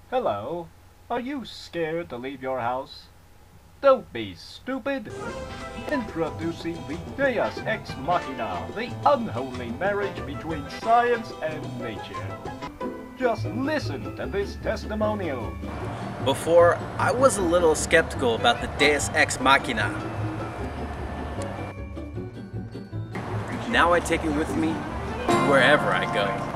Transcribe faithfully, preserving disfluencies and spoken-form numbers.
Hello. Are you scared to leave your house? Don't be stupid. Introducing the Deus Ex Machina, the unholy marriage between science and nature. Just listen to this testimonial. Before, I was a little skeptical about the Deus Ex Machina. Now I take it with me wherever I go.